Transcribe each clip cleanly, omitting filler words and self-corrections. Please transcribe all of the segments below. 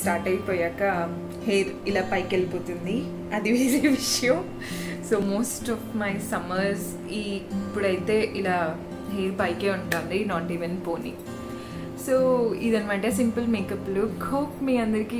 Start అయిపోయాక hair ఇలా పైకి వెళ్ళిపోతుంది, అది వేరే విషయం. So most of my summers ఇప్పుడైతే ఇలా హెయిర్ పైకే ఉంటుంది, నాట్ ఈవెన్ పోనీ. సో ఇదనమాట సింపుల్ మేకప్ లుక్. హోప్ మీ అందరికీ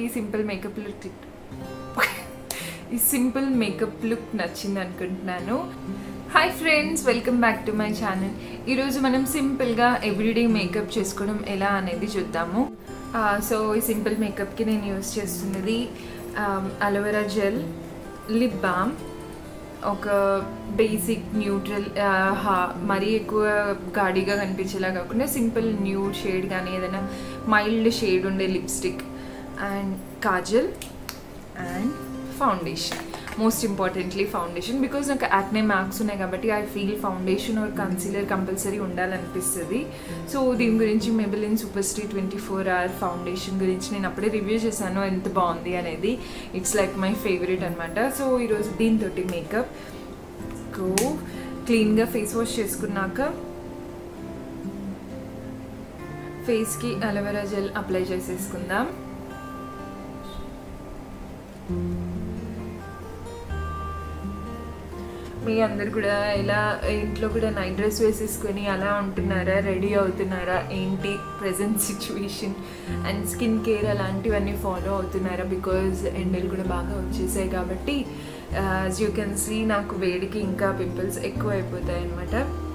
ఈ సింపుల్ మేకప్ లుక్ నచ్చింది అనుకుంటున్నాను. Hi friends, welcome back to my channel. ఈరోజు మనం సింపుల్గా ఎవ్రీడే మేకప్ చేసుకోవడం ఎలా అనేది చూద్దాము. సో ఈ సింపుల్ మేకప్కి నేను యూస్ చేస్తున్నది అలోవెరా జెల్, లిప్ బామ్, ఒక బేసిక్ న్యూట్రల్, మరీ ఎక్కువ గాడిగా కనిపించేలా కాకుండా సింపుల్ న్యూడ్ షేడ్ కానీ ఏదైనా మైల్డ్ షేడ్ ఉండే lipstick, and kajal and foundation. Most importantly foundation, because నాకు యాక్నే మార్క్స్ ఉన్నాయి కాబట్టి I feel foundation or concealer compulsory ఉండాలనిపిస్తుంది. సో దీని గురించి Maybelline super stay 24 hour foundation గురించి నేను అప్పుడే రివ్యూ చేశాను, ఎంత బాగుంది అనేది. ఇట్స్ లైక్ మై ఫేవరెట్ అనమాట. సో ఈరోజు దీంతో మేకప్ క్లీన్గా ఫేస్ వాష్ చేసుకున్నాక ఫేస్కి అలోవెరా జెల్ అప్లై చేసేసుకుందాం. మీ అందరు కూడా ఇలా ఇంట్లో కూడా నైట్ డ్రెస్ వేసేసుకొని అలా ఉంటున్నారా, రెడీ అవుతున్నారా, ఏంటి present situation, and skin care అలాంటివన్నీ ఫాలో అవుతున్నారా? బికాజ్ ఎండలు కూడా బాగా వచ్చేసాయి కాబట్టి యాజ్ యూ కెన్ సీ నాకు వేడికి ఇంకా పింపుల్స్ ఎక్కువ అయిపోతాయి అన్నమాట.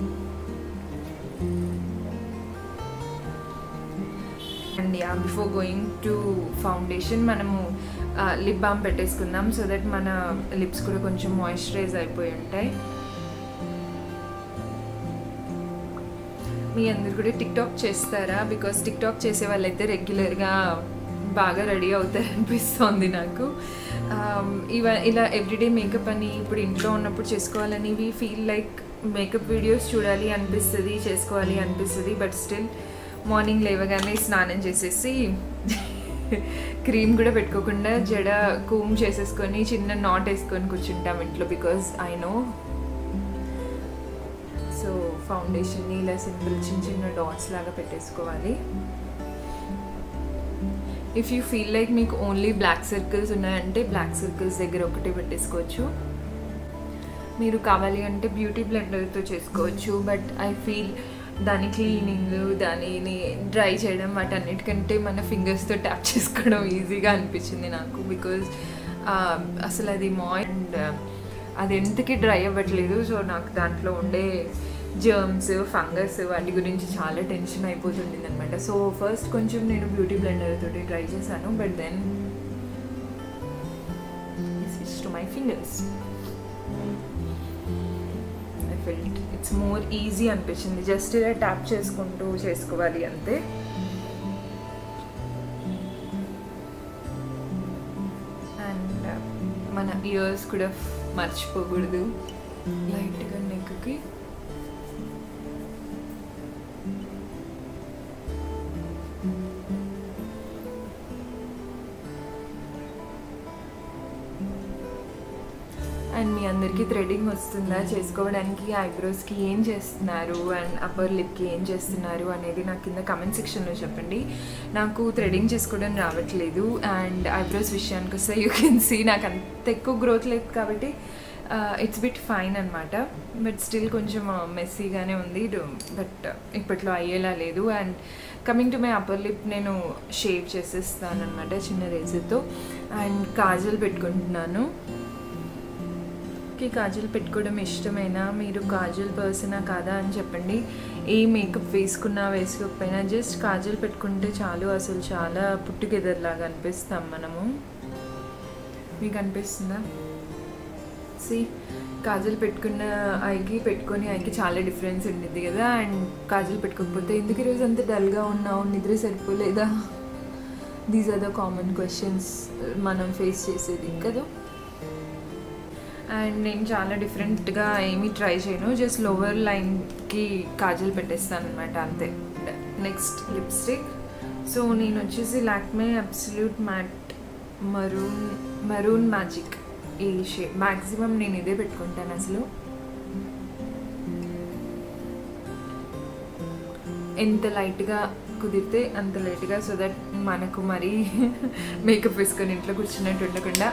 And before going to foundation మనము లిప్ బామ్ పెట్టేసుకుందాం, సో దట్ మన లిప్స్ కూడా కొంచెం మాయిశ్చరైజ్ అయిపోయి ఉంటాయి. మీ అందరు కూడా టిక్టాక్ చేస్తారా? బికాస్ టిక్టాక్ చేసే వాళ్ళైతే రెగ్యులర్గా బాగా రెడీ అవుతారు అనిపిస్తుంది నాకు. ఇలా ఎవ్రీడే మేకప్ అని ఇప్పుడు ఇంట్లో ఉన్నప్పుడు చేసుకోవాలని we feel like makeup videos చూడాలి అనిపిస్తుంది, చేసుకోవాలి అనిపిస్తుంది. బట్ స్టిల్ మార్నింగ్ లేవగానే స్నానం చేసేసి క్రీమ్ కూడా పెట్టుకోకుండా జడ కూమ్ చేసేసుకొని చిన్న నాట్ వేసుకొని కూర్చుంటాం ఇంట్లో, బికాజ్ ఐ నో. సో ఫౌండేషన్ని ఇలా సింపుల్ చిన్న చిన్న డాట్స్ లాగా పెట్టేసుకోవాలి. ఇఫ్ యూ ఫీల్ లైక్ మీకు ఓన్లీ బ్లాక్ సర్కిల్స్ ఉన్నాయంటే బ్లాక్ సర్కిల్స్ దగ్గర ఒకటే పెట్టేసుకోవచ్చు. మీరు కావాలి అంటే బ్యూటీ బ్లెండర్తో చేసుకోవచ్చు, బట్ ఐ ఫీల్ దాని క్లీనింగ్, దానిని డ్రై చేయడం వాటన్నిటికంటే మన ఫింగర్స్తో ట్యాప్ చేసుకోవడం ఈజీగా అనిపించింది నాకు. బికాజ్ అసలు అది అండ్ అది ఎంతకి డ్రై అవ్వట్లేదు. సో నాకు దాంట్లో ఉండే జర్మ్స్, ఫంగస్ వాటి గురించి చాలా టెన్షన్ అయిపోతుంది అనమాట. సో ఫస్ట్ కొంచెం నేను బ్యూటీ బ్లెండర్ తోటి ట్రై చేశాను, but then switch to my fingers. It's more easy అనిపించింది, జస్ట్ ఇలా ట్యాప్ చేసుకుంటూ చేసుకోవాలి అంతే. అండ్ మన ఇయర్స్ కూడా మర్చిపోకూడదు, లైట్గా నెక్కి అండ్ మీ అందరికీ థ్రెడింగ్ వస్తుందా చేసుకోవడానికి? ఐబ్రోస్కి ఏం చేస్తున్నారు అండ్ అప్పర్ లిప్కి ఏం చేస్తున్నారు అనేది నాకు కింద కమెంట్ సెక్షన్లో చెప్పండి. నాకు థ్రెడింగ్ చేసుకోవడం రావట్లేదు. అండ్ ఐబ్రోస్ విషయానికి వస్తే యూ కెన్ సీ నాకు అంత ఎక్కువ గ్రోత్ లేదు కాబట్టి ఇట్స్ బిట్ ఫైన్ అనమాట. బట్ స్టిల్ కొంచెం మెస్సీగానే ఉంది, బట్ ఇప్పట్లో అయ్యేలా లేదు. And coming to my upper lip నేను షేవ్ చేసేస్తాను అనమాట చిన్న రేజర్తో. అండ్ కాజల్ పెట్టుకుంటున్నాను. కాజల్ పెట్టుకోవడం ఇష్టమైనా, మీరు కాజల్ పర్సనా కాదా అని చెప్పండి. ఏ మేకప్ వేసుకున్నా వేసుకోకపోయినా జస్ట్ కాజల్ పెట్టుకుంటే చాలు. అసలు చాలా పుట్ టుగెదర్ లాగా అనిపిస్తాం మనము. మీకు అనిపిస్తుందా? సి కాజల్ పెట్టుకున్న ఐకి పెట్టుకొని ఐకి చాలా డిఫరెన్స్ ఉండిద్ది కదా. అండ్ కాజల్ పెట్టుకోకపోతే ఎందుకు ఈరోజు అంత డల్గా ఉన్నావు, నిద్ర సరిపోలేదా? These are the common questions మనం ఫేస్ చేసేది కదా. అండ్ నేను చాలా డిఫరెంట్గా ఏమీ ట్రై చేయను, జస్ట్ లోవర్ లైన్కి కాజల్ పెట్టేస్తాను అనమాట అంతే. Next lipstick. సో నేను వచ్చేసి Lakme absolute matte maroon magic ఈ షేడ్. మ్యాక్సిమం నేను ఇదే పెట్టుకుంటాను అసలు. ఎంత లైట్గా కుదిరితే అంత లైట్గా, సో దట్ మనకు మరి మేకప్ వేసుకొని ఇంట్లో కూర్చున్నట్టు ఉండకుండా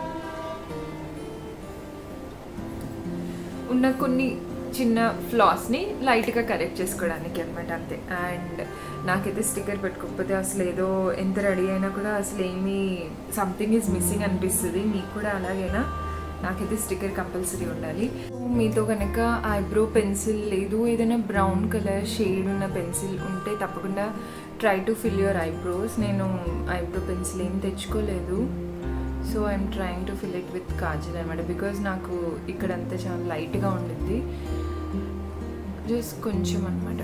ఉన్న కొన్ని చిన్న ఫ్లాస్ని లైట్గా కరెక్ట్ చేసుకోవడానికి అనమాట, అంతే. అండ్ నాకైతే స్టిక్కర్ పెట్టుకోకపోతే అసలు ఏదో ఎంత రెడీ అయినా కూడా అసలు ఏమీ సంథింగ్ ఈజ్ మిస్సింగ్ అనిపిస్తుంది. మీకు కూడా అలాగైనా? నాకైతే స్టిక్కర్ కంపల్సరీ ఉండాలి. మీతో కనుక ఐబ్రో పెన్సిల్ లేదు ఏదైనా బ్రౌన్ కలర్ షేడ్ ఉన్న పెన్సిల్ ఉంటే తప్పకుండా try to fill your eyebrows. నేను ఐబ్రో పెన్సిల్ ఏం తెచ్చుకోలేదు, so I'm trying to fill it with kajal అనమాట. బికాజ్ నాకు ఇక్కడంతా చాలా లైట్గా ఉండిద్ది, జస్ట్ కొంచెం అనమాట.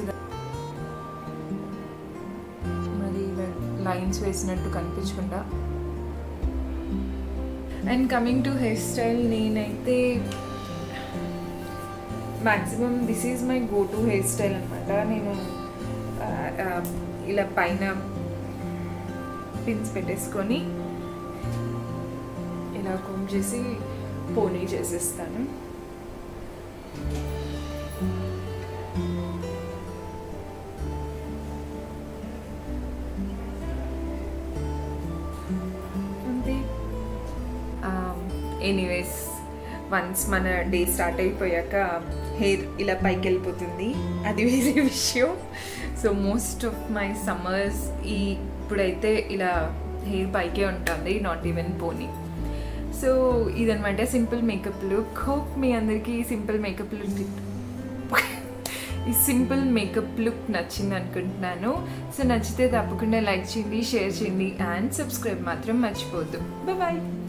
మరి లైన్స్ వేసినట్టు కనిపించకుండా. And coming to hairstyle, నేనైతే maximum this is my go to hairstyle అనమాట. నేను ఇలా పైన పిన్స్ పెట్టేసుకొని ఇలా కోమ్ చేసి పోనీ చేసేస్తాను. అంతే. ఎనీవేస్, వన్స్ మన డే స్టార్ట్ అయిపోయాక హెయిర్ ఇలా పైకి వెళ్ళిపోతుంది, అది వేరే విషయం. So most of my summers ఇప్పుడైతే ఇలా హెయిర్ పైకే ఉంటుంది, నాట్ ఈవెన్ పోనీ. సో ఇదనమాట సింపుల్ మేకప్ లుక్. హోప్ మీ అందరికీ ఈ సింపుల్ మేకప్ లుక్ నచ్చింది అనుకుంటున్నాను. సో నచ్చితే తప్పకుండా లైక్ చేయండి, షేర్ చేయండి అండ్ సబ్స్క్రైబ్ మాత్రం మర్చిపోద్దు. బాయ్.